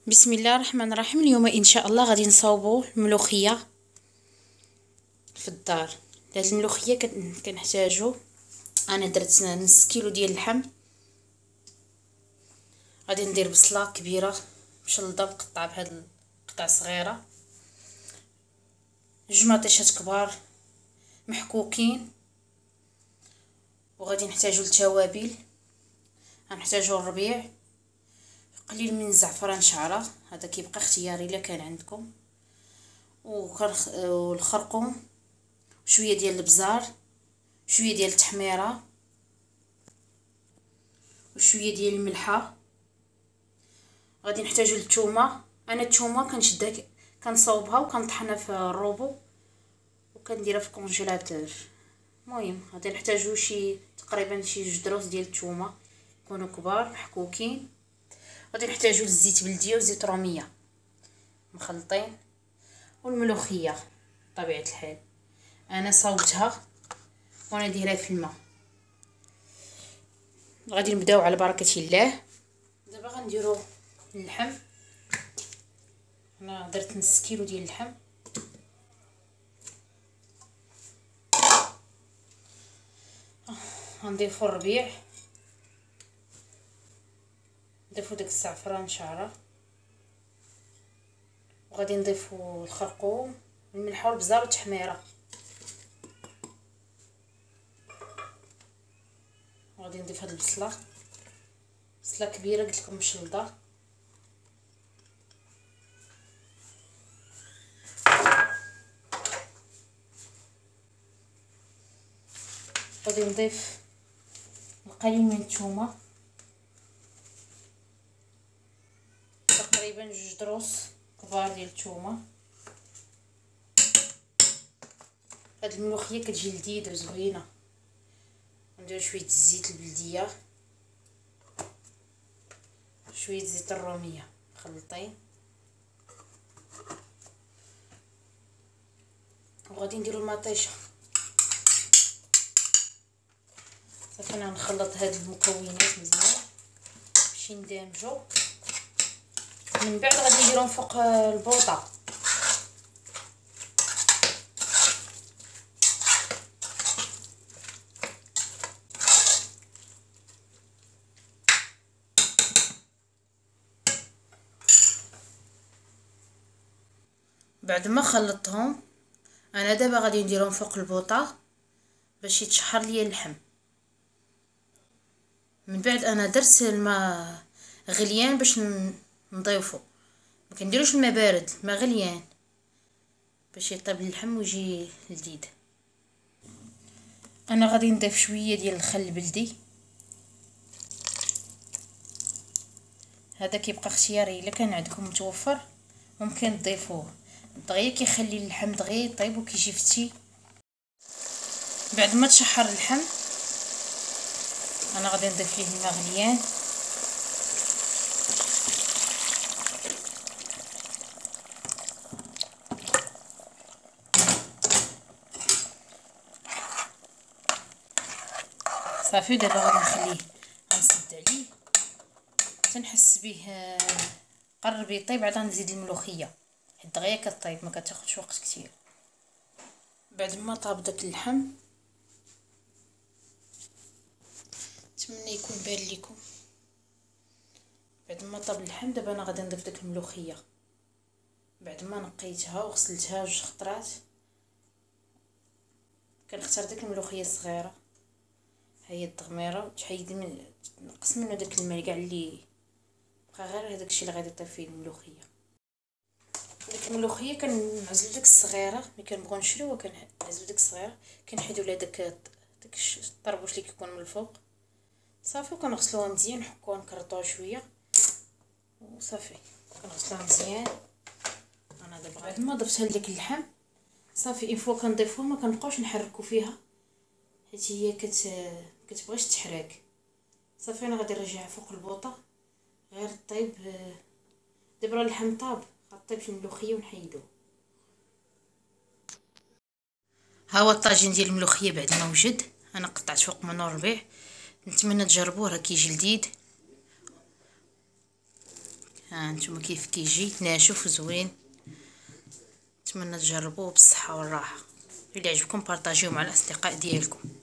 بسم الله الرحمن الرحيم. اليوم ان شاء الله غادي نصاوبوا الملوخيه في الدار. لهاد الملوخيه كنحتاجو، انا درت نص كيلو ديال اللحم. غادي ندير بصله كبيره مشلضه مقطعه بهاد القطع صغيره، جوج مطيشات كبار محكوكين، وغادي نحتاجو التوابل. غنحتاجو الربيع، قليل من الزعفران شعره، هذا كيبقى اختياري الا كان عندكم، والخرقوم، شويه ديال البزار، شويه ديال التحميره، وشويه ديال الملحه. غادي نحتاجو الثومه. انا الثومه كنشدها كنصاوبها وكنطحنها في الروبو وكنديرها في الكونجيلاتور. المهم غادي نحتاجو تقريبا شي 2 دروس ديال الثومه يكونوا كبار محكوكين. غادي نحتاجو الزيت بلديه وزيت روميه مخلطين، والملوخيه بطبيعه الحال انا صاوبتها وانا دايرها في الماء. غادي نبداو على بركه الله. دابا غنديرو اللحم. انا درت نص كيلو ديال اللحم. غنضيفو الربيع، نضيفو داك الزعفران شعره، وغادي نضيفو الخرقوم والملحه والبزار والتحميره. غادي نضيف هاد البصله، بصله كبيره قلت لكم مشلضه. غادي نضيف القليل من الثومه، تقريبا 2 دروس كبار ديال الثومه. هاد الملوخيه كتجي لذيذه وزوينه. ندير شويه الزيت البلديه، شويه زيت الروميه مخلطين، وغادي نديرو المطيشه. صافي انا نخلط هاد المكونات مزيان باش يندمجوا. من بعد غادي نديرهم فوق البوطه. بعد ما خلطتهم انا دابا غادي نديرهم فوق البوطه باش يتشحر ليا اللحم. من بعد انا درت الماء غليان باش نضيفو، ما كنديروش الماء بارد، الماء غليان باش يطيب اللحم ويجي لذيذ. انا غادي نضيف شويه ديال الخل البلدي، هذا كيبقى اختياري الا كان عندكم متوفر ممكن تضيفوه، دغيا كيخلي اللحم دغيا يطيب وكيجي فتي. بعد ما تشحر اللحم انا غادي نضيف ليه الماء غليان. صافي دابا غادي نخليه، غنسد عليه حتى نحس به قرب يطيب، عاد غنزيد الملوخيه حيت دغيا كطيب ما كتاخذش وقت كثير. بعد ما طاب داك اللحم، نتمنى يكون بان لكم. بعد ما طاب اللحم دابا انا غادي نضيف داك الملوخيه بعد ما نقيتها وغسلتها 2 خطرات. كنختار داك الملوخيه الصغيره، هي التغميره، وتحيد نقص منه داك الماء كاع اللي بقى، غير هذاك الشيء اللي غادي يطيب فيه الملوخيه. ديك الملوخيه كنعزلو ديك الصغيره، ملي كنبغيو نشريوها كنعزلو ديك الصغيره، كنحيدو لها داك الطربوش اللي كيكون من الفوق. صافي وكنغسلوها مزيان، نحكوها نكرطوها شويه وصافي كنغسلوها مزيان. انا دابا بعد ما ضفتها لداك اللحم صافي اين فوا كنضيفوها ما كنبقاوش نحركو فيها حيت هي كتبغيش تحرق. صافي انا غادي نرجعها فوق البوطه غير طيب. دابا اللحم طاب، غطيب الملوخيه ونحيدوه. ها هو الطاجين ديال الملوخيه بعد ما وجد. انا قطعت فوق منه الربيع، نتمنى تجربوه راه كيجي لذيذ. ها انتم كيف كيجي ناشف وزوين. نتمنى تجربوه بالصحه والراحه. الا عجبكم بارطاجيوه مع الاصدقاء ديالكم.